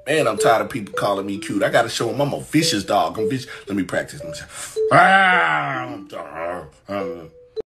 Man, I'm tired of people calling me cute. I gotta show them I'm a vicious dog. I'm vicious. Let me practice. Let me say, ah.